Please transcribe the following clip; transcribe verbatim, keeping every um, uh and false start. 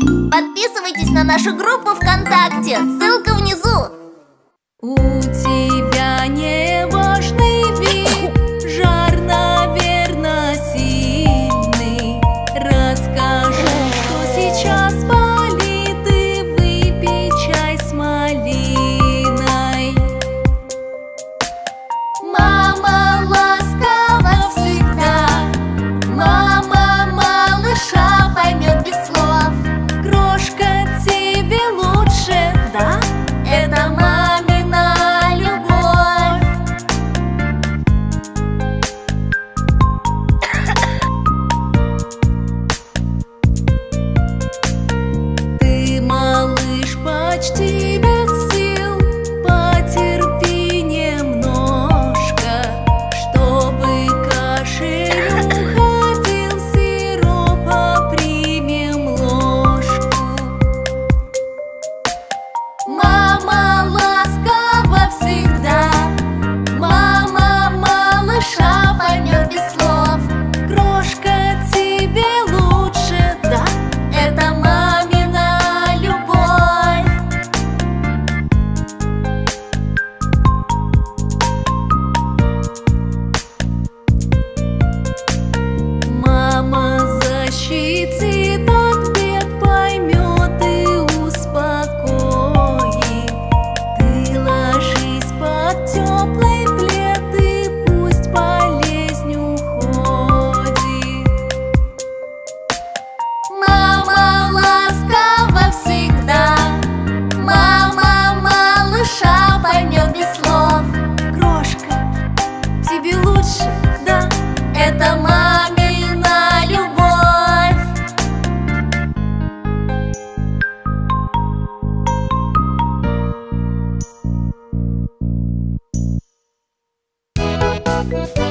Подписывайтесь на нашу группу ВКонтакте, ссылка внизу. У тебя не важный вид, жар, наверно, сильный. Расскажи, что сейчас болит, и выпей чай с малиной. Мама ласкова всегда, мама малыша поймет без слов. Крошка, тебе лучше, да? Это мамина любовь. Ты, малыш, почти без сил, потерпи немножко, чтобы кашель уходил, сиропа примем ложку. Мама ласкова всегда, мама малыша поймет без слов. Крошка, тебе лучше, да? Это мамина любовь. Мама защитит от бед, поймет и успокоит. Ты ложись под теплый плед, и пусть болезнь уходит. Мама ласкова всегда, мама малыша поймет без слов. Крошка, тебе лучше, да? Это мамина любовь. Thank you.